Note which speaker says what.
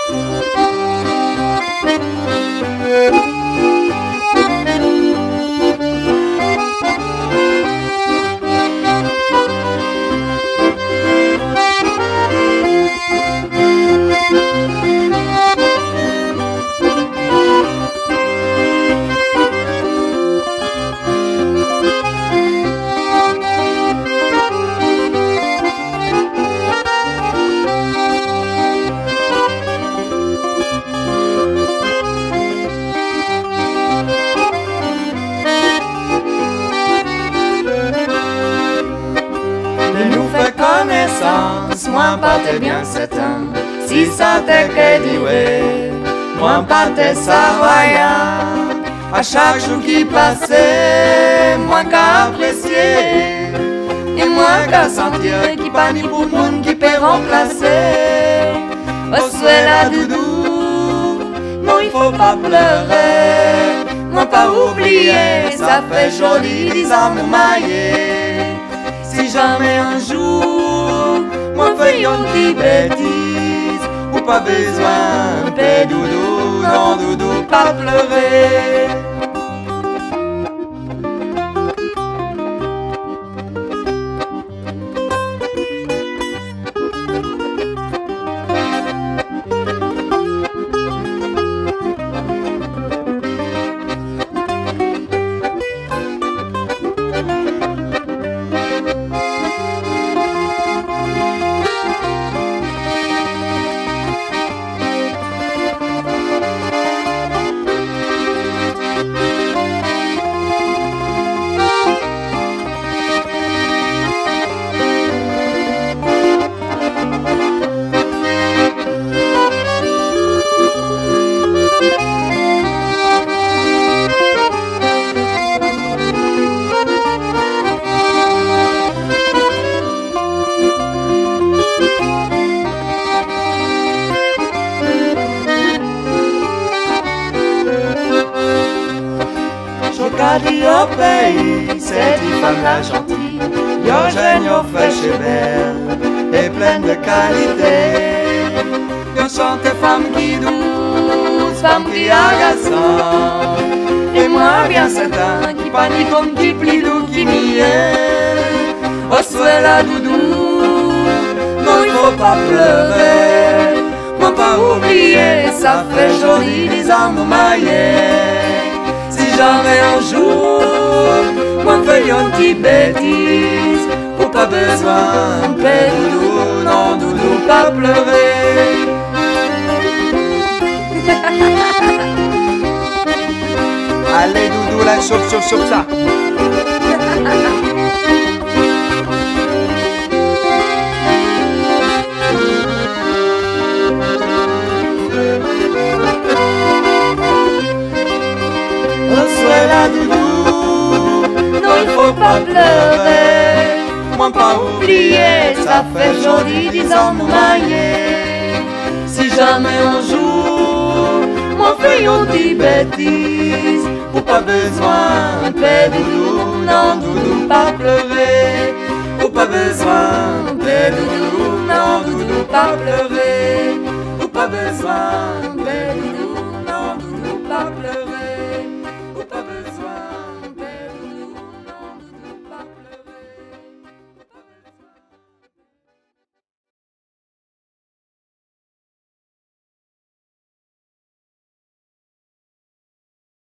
Speaker 1: Moi pas t'es bien certain, si ça t'est que dit ouais, moi pas t'es savoyard. À chaque jour qui passait, moi qu'à apprécier, et moi qu'à sentir qui pas ni pour monde qui peut remplacer. Oh souhait la doudou, non il faut pas pleurer, moi pas oublier, ça fait joli des amours maillés. Si jamais un jour moi fais une petite bêtise, ou pas besoin de doudou, non doudou, pas pleurer. Dit au pays, c'est une femme la gentille, yo jeune, yo fraîche et belle, et pleine de qualité. Yo chante femme qui douce, femme qui agaçante, et moi bien certain, qui pas ni comme qui plie doux, qui n'y est. Oh souhait la doudou, non il faut pas pleurer, moi pas oublier, ça fait joli les amours maillés. Si jamais un jour, moi fais une petite bêtise, ou pas besoin de doudou, non doudou, pas pleurer.
Speaker 2: Allez doudou, la chauffe ça.
Speaker 1: La doudou, non il faut pas pleurer, moi pas oublier, ça fait joli des amours maillés. Si jamais un jour, moi fais une petite bêtise, ou pas besoin de doudou, non doudou, pas pleurer, ou pas besoin de doudou, non doudou, pas pleurer, ou pas besoin de doudou.